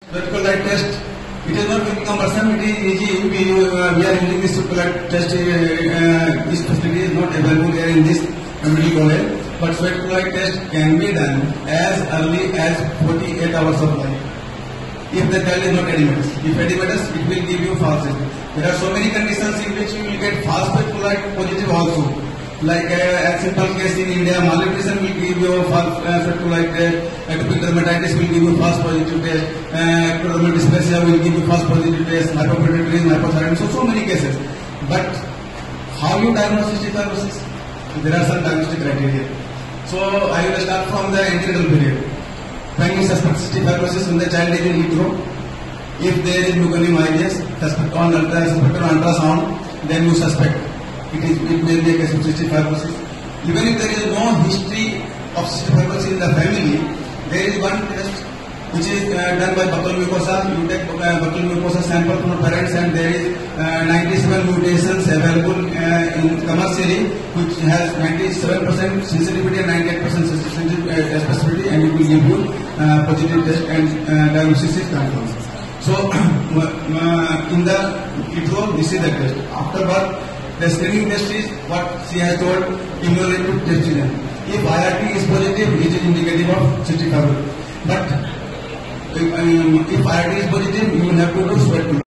Sweat light test. It is not very cumbersome. It is easy. We are using this sweat light test. This facility is not available here in this medical college. But sweat light test can be done as early as 48 hours of life. If the child is not edematous. If edematous, it will give you false positive. There are so many conditions in which you will get false sweat light positive also. Like a simple case in India, malnutrition will give you false sweat light test. Atopic dermatitis will give you false positive test. Ectodermal dysplasia will give you false positive test. Hyperpituitarism, hypothyroidism, so many cases. But how you diagnose cystic fibrosis? There are some diagnostic criteria. So I will start from the antenatal period. When you suspect cystic fibrosis, when the child is in utero, if there is meconium ileus, suspect on ultrasound, then you suspect it may be a case of cystic fibrosis. Even if there is no history of cystic fibrosis in the family, there is one test which is done by buccal mucosa. You take buccal mucosa sample from parents, and there is 97 mutations available in commercially, which has 97% sensitivity and 98% specificity, and it will give you positive test and diagnosis is confirmed. So in the utero, this is the test. After birth, the screening test is what she has told, immunoreactive test is done. If IRT is positive, it is indicative of cystic fibrosis. But if IRT is positive, you will have to do sweat.